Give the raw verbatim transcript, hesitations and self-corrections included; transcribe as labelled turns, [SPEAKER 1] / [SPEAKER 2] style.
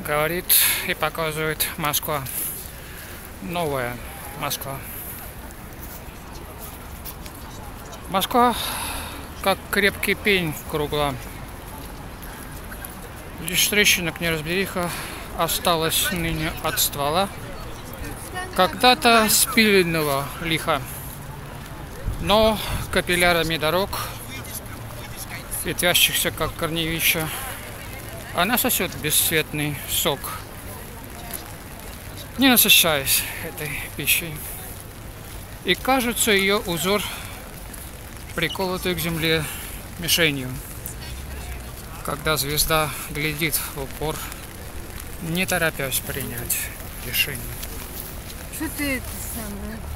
[SPEAKER 1] говорит и показывает Москва. Новая Москва. Москва как крепкий пень кругла. Лишь трещинок неразбериха осталась ныне от ствола, когда-то спиленного лиха. Но капиллярами дорог, ветвящихся как корневища, она сосет бесцветный сок, не насыщаясь этой пищей. И кажется ее узор, приколотый к земле мишенью, когда звезда глядит в упор, не торопясь принять решение.
[SPEAKER 2] Что ты это самое?